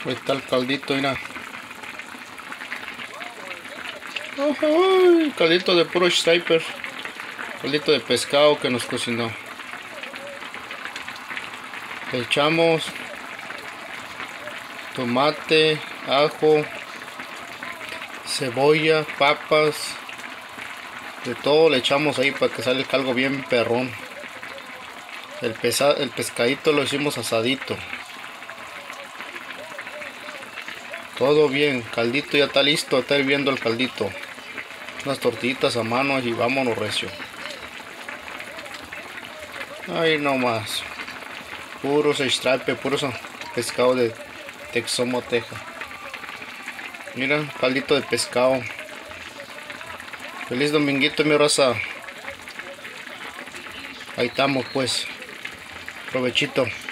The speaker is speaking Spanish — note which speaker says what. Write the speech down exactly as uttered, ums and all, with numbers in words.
Speaker 1: Ahí está el caldito, mira. Ajá, caldito de puro striper. Caldito de pescado que nos cocinó. Le echamos tomate, ajo, cebolla, papas, de todo le echamos ahí para que salga algo bien perrón. El, pesa, el pescadito lo hicimos asadito. Todo bien, caldito ya está listo, está hirviendo el caldito. Unas tortillitas a mano y vámonos recio. Ahí nomás. Puros stripe, puros pescado de Texoma, Texas. Mira, caldito de pescado. Feliz dominguito, mi raza. Ahí estamos pues. Provechito.